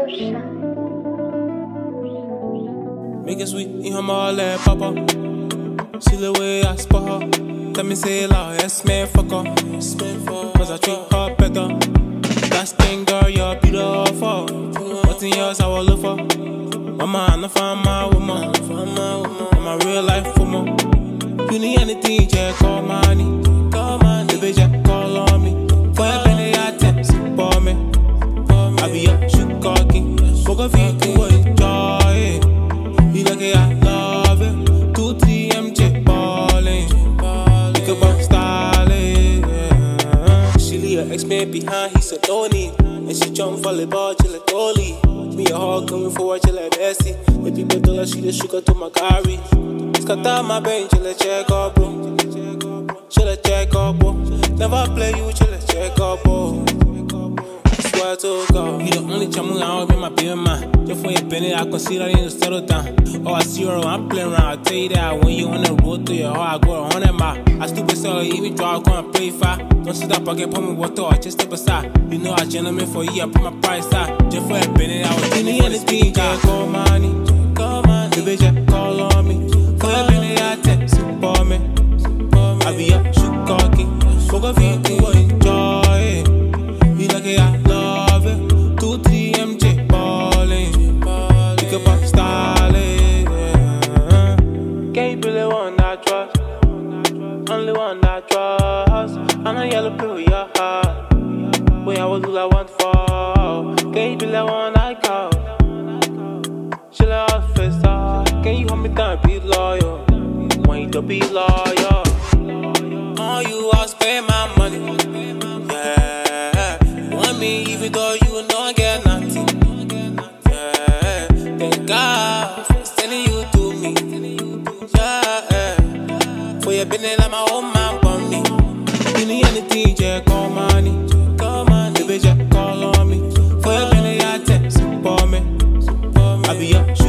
Make it sweet, you hum all that papa. See the way I spot her. Let me say it loud, yes man, fuck her. Cause I treat her better. That thing, girl, you're beautiful. What's in yours, I will look for. Mama, I'm not find my woman. I'm a real life woman. You need anything, just call money. Baby, just call on me. For your penny, I text for me. I be up, shoot cocky. Fuck a feet to enjoy it. You like it, I love it. 2, 3 MJ ballin'. Think about styling. She leave her ex-man behind, he said no need. And she jump volleyball, chill like goalie. Me a hard coming forward, chill like Messi. The people tell her she the sugar to my curry. Scatter my bench, chill like check up, bro. Chill like check up, bro. Never play you, chill like check up, bro. Swear to God, you the only chamu I will be my baby man. Just for your penny, I consider you to settle down. Oh, I see her, I'm playing around. I tell you that when you on the road to your heart, I go 100 miles. I stupid sell, even draw, come and play fire. Don't sit up, I get pour me water, I just step aside. You know I gentleman for you, I put my price out. Just for your penny, I was doing anything. Just call money, baby, just call on me. For your penny, I text for me. I be up, shoot cocky. Fuck a feet to enjoy it. You like it, I love it. 2, 3 MJ ballin'. Think about styling. Can't you be the one I trust? Only one I trust. I'm a yellow pill with your heart. When I was all I want for. Can't you be the one I call? Chill out first off. Can you hold me down and be loyal? When you don't be loyal. All you are spend my money. Yeah. Want me even though you know I get nothing. Yeah. Thank God for sending you to me. Yeah. For your business, like my own man for me. You need anything, just call money. Baby, just call on me. For your business, I text for me. I be up.